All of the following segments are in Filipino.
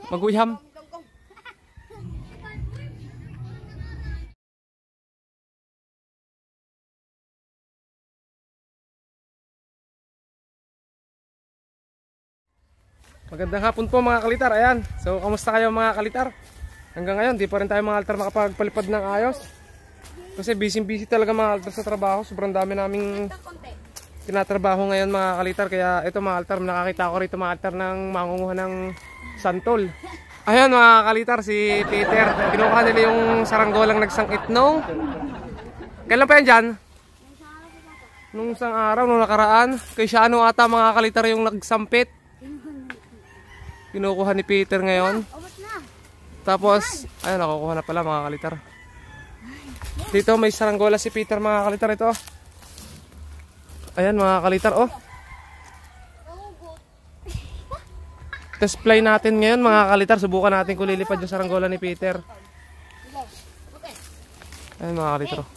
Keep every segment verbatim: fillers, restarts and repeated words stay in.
Maguyam. Magandang hapon po mga kalitar. Ayan. So, kamusta kayo mga kalitar? Hanggang ngayon, di pa rin tayo mga kalitar makapagpalipad ng ayos. Kasi busy-busy talaga mga kalitar sa trabaho. Sobrang dami naming tinatrabaho ngayon mga kalitar. Kaya ito mga kalitar, nakakita ko rito mga kalitar ng mangunguha ng santol. Ayan mga kalitar, si Peter. Kinuha nila yung saranggolang nagsangkit nung kailan pa yan dyan? Nung isang araw, nung nakaraan. Kay siya ano ata mga kalitar yung nagsampit. Kinukuha ni Peter ngayon. Tapos, ayun, nakukuha na pala mga kalitar. Dito may saranggola si Peter mga kalitar ito. Ayan mga kalitar, oh. Test play natin ngayon mga kalitar. Subukan natin kung lilipad yung saranggola ni Peter. Ayan mga kalitar, oh.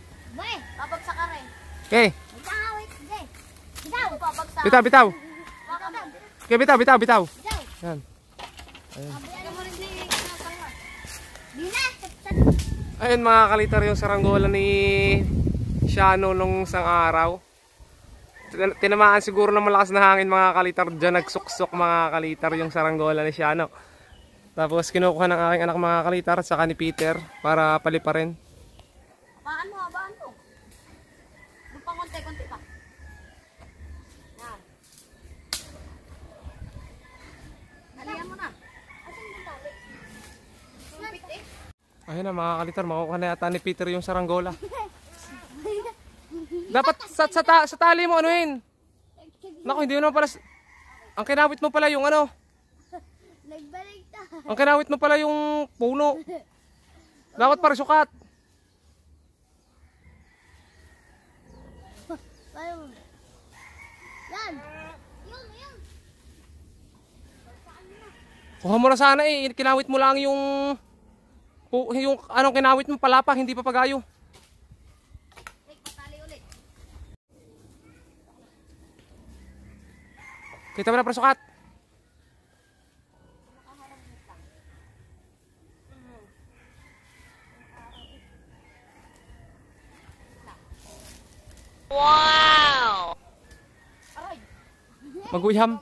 Okay. Bitaw, bitaw. Okay, bitaw, bitaw, bitaw. Ayan. Ayan. Ayan mga kalitar yung saranggola ni Shano nung isang araw. Tinamaan siguro ng malakas na hangin mga kalitar. Diyan nagsuksok mga kalitar yung saranggola ni Shano. Tapos kinukuha ng aking anak mga kalitar at saka ni Peter para paliparin. Abaan mo, abaan mo. Lupang konti-konti pa. Yan. Nalihan mo na. Asan yung tali? Sumpit eh. Ayun na mga kalitar, makukuha na yata ni Peter yung saranggola. Dapat sa, sa, ta, sa tali mo anuhin. Naku, hindi mo naman pala. Ang kinawit mo pala yung ano. Ang kinawit mo pala yung puno. Dapat para sukat. Yan. Yun, yun. Kuha mo na sana eh. Kinawit mo lang yung yung anong kinawit mo palapa, hindi pa pagayo. Kita mo na para sukat. Wow! Maguyam.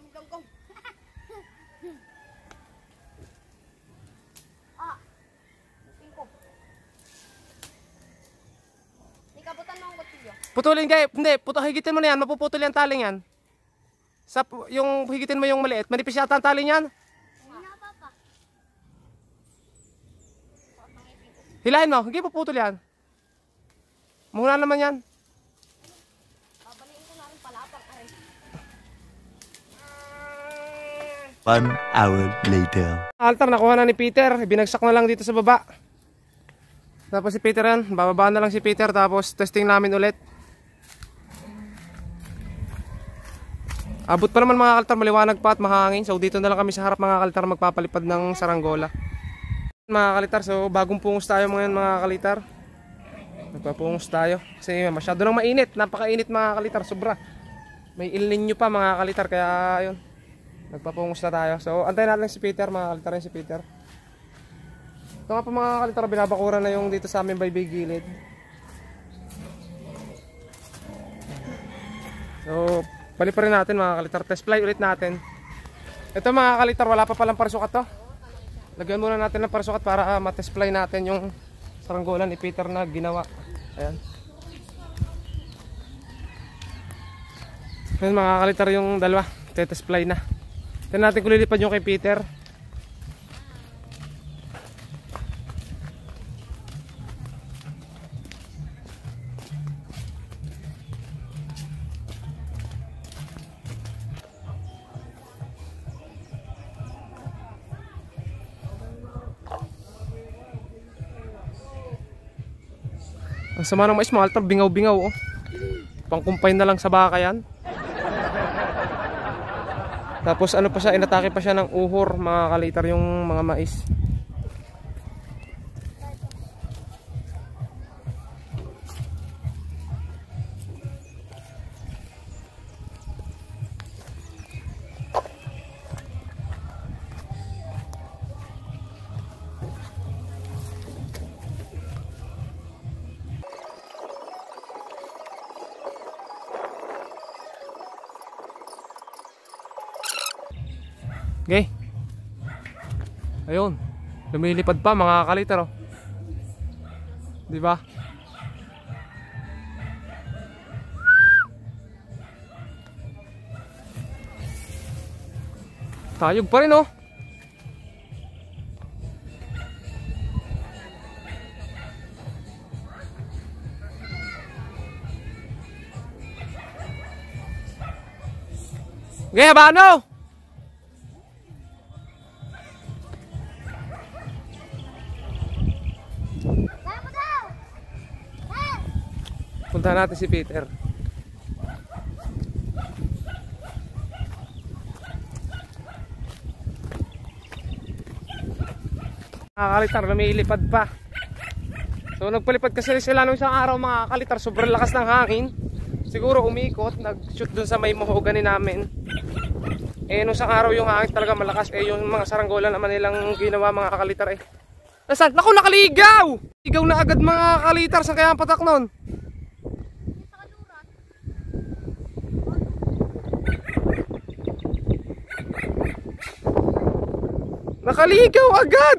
Putulin kayo. Hindi, puto, higitin mo na yan. Mapuputol yan taling yan. Sa, yung higitin mo yung maliit. Manipis yata ang taling yan. Hilahin mo. Hindi puputol yan. Muna naman yan. One hour later. Altar, nakuha na ni Peter. Binagsak na lang dito sa baba. Tapos si Peter yan. Bababa na lang si Peter. Tapos testing namin ulit. Abot pa naman mga kalitar, maliwanag pa at mahangin. So dito na lang kami sa harap mga kalitar magpapalipad ng saranggola. Mga kalitar, so bagong pungos tayo ngayon mga kalitar. Magpapungos tayo kasi masyado nang mainit. Napakainit mga kalitar, sobra. May El Niño pa mga kalitar, kaya ayun. Magpapungos na tayo. So antayin natin si Peter mga kalitar, yun si Peter. Ito nga pa mga kalitar, binabakuran na yung dito sa amin baybay gilid. So paliparin natin mga kalitar, test fly ulit natin. Ito mga kalitar, wala pa palang parasukat to. Lagyan muna natin ng parasukat para uh, matest fly natin yung saranggola ni Peter na ginawa. Ayan. Ayan mga kalitar yung dalawa, test fly na. Tignan natin kung lilipad yung kay Peter. Ang sama ng mais mo, altar, bingaw-bingaw oh. Pangkumpay na lang sa baka yan. Tapos ano pa siya, inatake pa siya ng uhor mga kalitar yung mga mais. Okay. Ayun. Lumilipad pa mga kaliter oh. Di ba? Tayog pa rin oh. Okay, habano. Punta natin si Peter. Nakakalitar, lumilipad pa. So nagpalipad kasi sila nung isang araw mga kalitar. Sobrang lakas ng hangin. Siguro umikot, nag-shoot dun sa may mahogany namin. Eh nung isang araw yung hangin talaga malakas. Eh yung mga saranggola naman nilang ginawa mga kalitar eh. Nasaan? Naku, nakaligaw! Ligaw na agad mga kalitar. Saan kaya ang patak nun? Nakaligaw agad!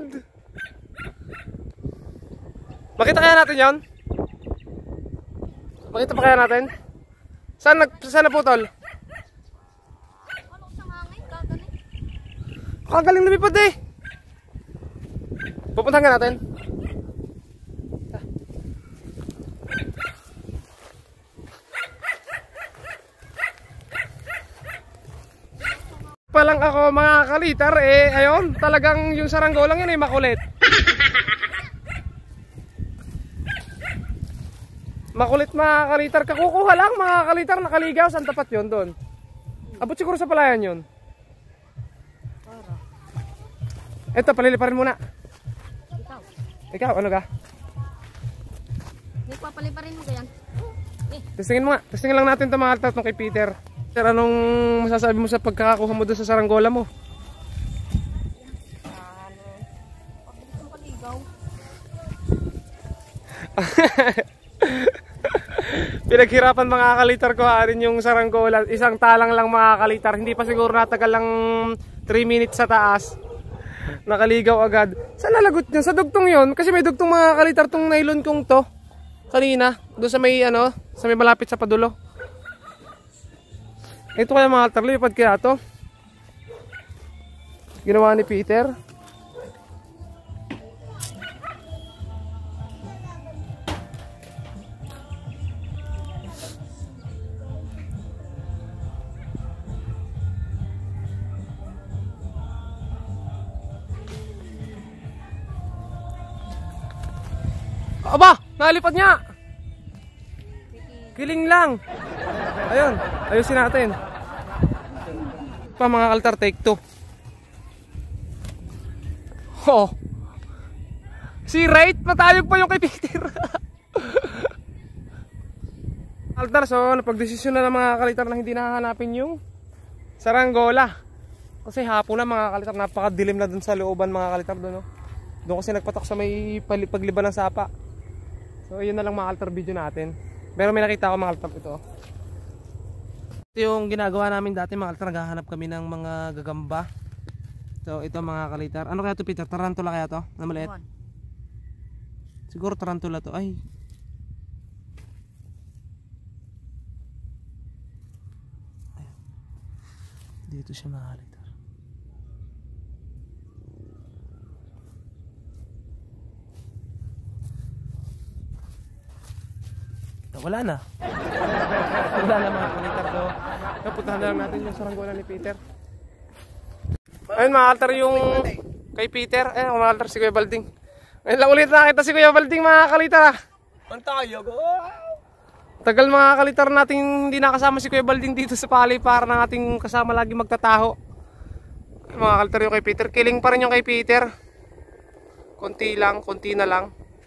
Makita kaya natin yon? Makita pa kaya natin? Saan, nag, saan naputol? Ano sa hangin? Gagaling. Kagaling lumipad eh! Pupuntahan ka natin. Pa lang ako mga kalitar eh, ayun, talagang yung saranggolang yun ay makulit. Makulit mga kalitar, kakukuha lang mga kalitar, nakaligaw, saan tapat yun doon? Abot siguro sa palayan yun. Eto, paliliparin muna. Ikaw. Ikaw, ano ka? May papaliparin mo ganyan. Eh. Testingin mo nga, testingin lang natin ito mga kalitar itong kay Peter. Sir, anong masasabi mo sa pagkakakuha mo doon sa saranggola mo? Ano? Pagbilis ang paligaw. Pinaghirapan mga kalitar ko harin yung saranggola. Isang talang lang mga kalitar. Hindi pa siguro natagal lang three minutes sa taas. Nakaligaw agad. Saan nalagot niya? Sa dugtong yon. Kasi may dugtong mga kalitar tong nylon kong to. Kanina. Doon sa may ano, sa may malapit sa padulo. Ito kaya mga kalitar. Lipad kaya to. Ginawa ni Peter. Aba, nalipad niya. Kiling lang. Ayun, ayusin natin. Pa mga kalitar, take two. Oh. Si Right, matayog pa yung kay Peter. Kalitar, so napagdesisyon na ng mga kalitar na hindi nahanapin yung saranggola. Kasi hapon na mga kalitar, napakadilim na dun sa looban mga kalitar doon. No? Doon kasi nagpatak sa may pagliban ng sapa. So yun na lang mga kalitar video natin. Pero may nakita ako mga kalitar ito. Ito yung ginagawa namin dati mga kalitar. Naghahanap kami ng mga gagamba. So ito mga kalitar. Ano kaya to Peter? Tarantula kaya to? Na maliit? Siguro tarantula to. Ay. Dito siya mga kalitar. Wala na. Wala na mga kalitar ko. Napuntahan na lang natin yung saranggola ni Peter. Ayun mga kalitar yung kay Peter. Eh mga kalitar si Kuya Balding. Ngayon lang ulit nakita si Kuya Balding mga kalitar. Ang tayo go. Tagal mga kalitar natin hindi nakasama si Kuya Balding dito sa pali para ng ating kasama lagi magtataho. Mga kalitar yung kay Peter. Kiling pa rin yung kay Peter. Konti lang, konti na lang.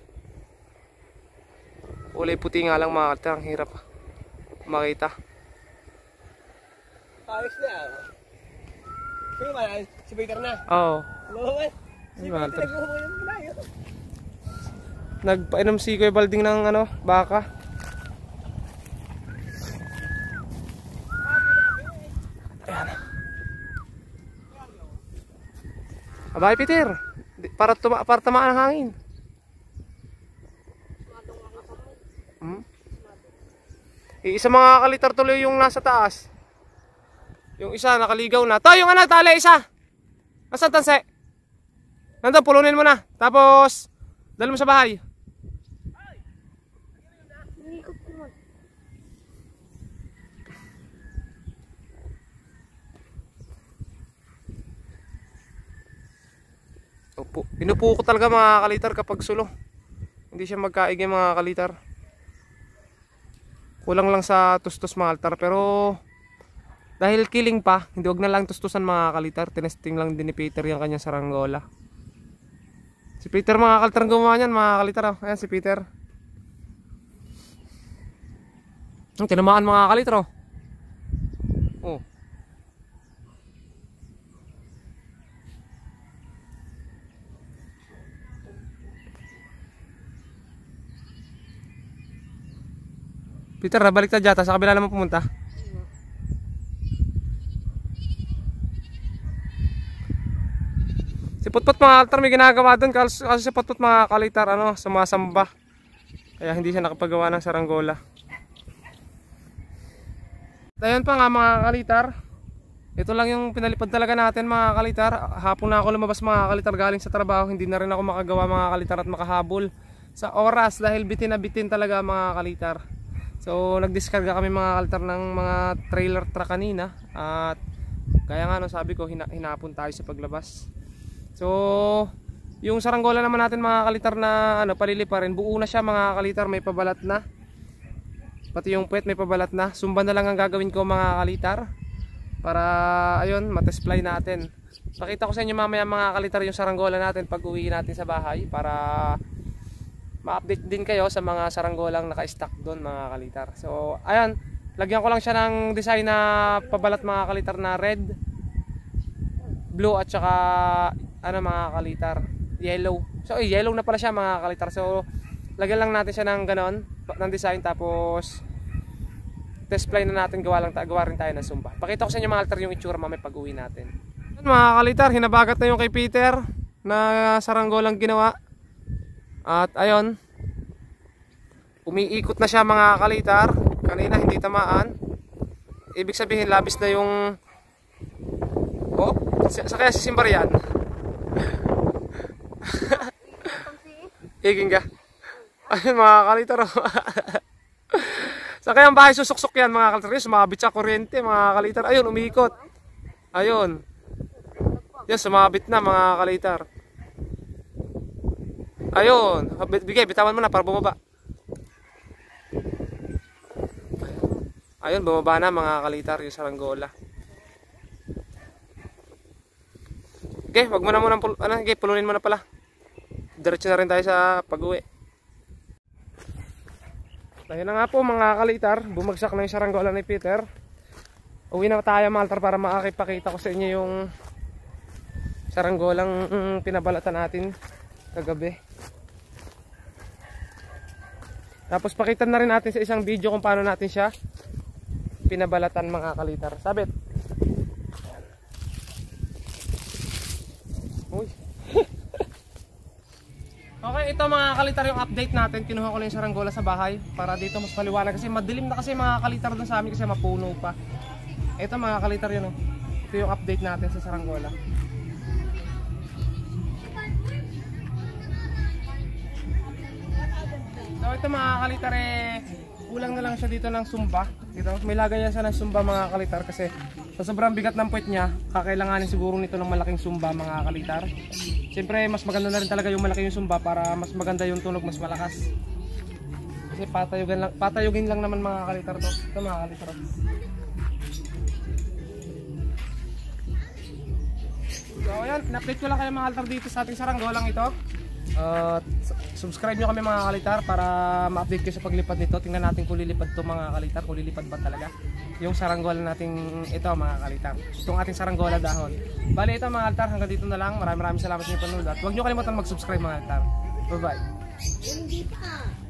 Kulay puti nga lang mga kalitar, ang hirap makita. Ayos na. Sige ba, si Peter na? Oo. Si Peter nagpainom si Kuya Balding ng ano, baka. Ayan. Abay, Peter. Di- Para, tuma para tamaan ang hangin. Hmm? Isa mga kalitar tuloy yung nasa taas. Yung isa nakaligaw na. To, yung ano, tali isa. Nasaan tanse? Nandun, pulunin mo na. Tapos, dala mo sa bahay. Iikot ko mo. Opo. Pinupo ko talaga mga kalitar kapag sulo. Hindi siya magkaig yung mga kalitar. Kulang lang sa tustos mga kalitar. Pero dahil kiling pa, hindi wag na lang tustusan mga kalitar. Tinesting lang din ni Peter yung kanyang saranggola. Si Peter mga kalitar ang gumawa niyan mga kalitar. Oh. Ayan si Peter. Ang tinamaan mga kalitar. Oh. Oh. Peter, nabalik na dyan. Sa kabila naman pumunta. Si Putput mga kalitar may ginagawa doon. Kasi si Putput mga kalitar ano, sumasamba. Kaya hindi siya nakapagawa ng saranggola. Ayan pa nga mga kalitar. Ito lang yung pinalipad talaga natin mga kalitar. Hapon na ako lumabas mga kalitar galing sa trabaho. Hindi na rin ako makagawa mga kalitar at makahabol sa oras. Dahil bitin na bitin talaga mga kalitar. So nagdiskarga kami mga kalitar ng mga trailer truck kanina. At kaya nga no, sabi ko hina hinapon tayo sa paglabas. So yung saranggola naman natin mga kalitar na ano, paliliparin. Buo na siya mga kalitar, may pabalat na. Pati yung puwet may pabalat na. Sumba na lang ang gagawin ko mga kalitar. Para ayun, matesplay natin. Pakita ko sa inyo mamaya mga kalitar yung saranggola natin pag uwi natin sa bahay. Para ma-update din kayo sa mga saranggolang naka-stack doon mga kalitar. So ayun, lagyan ko lang siya ng design na pabalat mga kalitar na red, blue at saka ano mga kalitar, yellow. So eh, yellow na pala siya mga kalitar. So lagyan lang natin siya ng ganon, ng design, tapos display na natin, gawa, lang, gawa rin tayo ng sumba. Pakita ko sa inyo mga kalitar yung itsura mamaya pag uwi natin. Mga kalitar, hinabagat na yung kay Peter na saranggolang ginawa. At ayun, umiikot na siya mga kalitar. Kanina hindi tamaan. Ibig sabihin labis na yung oh, sa kaya si Simbar yan. Iging ka. Ayun mga kalitar. Sa kaya ang bahay susuksok yan mga kalitar. Yung sumabit sa kuryente mga kalitar. Ayun, umiikot. Ayun. Yan, sumabit na mga kalitar. Ayun, bigay, bitawan mo na para bumaba. Ayun, bumaba na mga kalitar yung saranggola. Okay, wag mo na muna, ano, okay, pulunin mo na pala. Diretso na rin tayo sa pag-uwi. Ayun na nga po mga kalitar, bumagsak na yung saranggola ni Peter. Uwi na tayo mga kalitar para makakipakita ko sa inyo yung saranggolang mm, pinabalatan natin kagabi. Tapos pakitan na rin natin sa isang video kung paano natin siya pinabalatan mga kalitar. Sabit. Uy. Okay, ito mga kalitar yung update natin. Kinuha ko lang yung saranggola sa bahay para dito mas maliwanag kasi madilim na kasi mga kalitar doon sa amin kasi mapuno pa. Ito mga kalitar yun. Oh. Ito yung update natin sa saranggola. So ito mga kalitar eh, kulang na lang siya dito ng sumba. Dito, may lagayan siya ng sumba mga kalitar kasi sa sobrang bigat ng puwet niya, kakailanganin siguro nito ng malaking sumba mga kalitar. Siyempre mas maganda na rin talaga yung malaki yung sumba para mas maganda yung tunog, mas malakas. Kasi patayugin lang, patayugin lang naman mga kalitar to. Ito mga kalitar. So ayan, in-update ko lang kayo mga kalitar dito sa ating saranggolang ito. Uh, subscribe nyo kami mga kalitar para ma-update kayo sa paglipad nito. Tingnan natin kung lilipad to mga kalitar, kung lilipad ba talaga yung saranggola nating ito mga kalitar, itong ating saranggola dahon. Bali ito mga kalitar, hanggang dito na lang. Maraming maraming salamat sa inyo panonood at huwag nyo kalimutan mag-subscribe mga kalitar. Bye bye.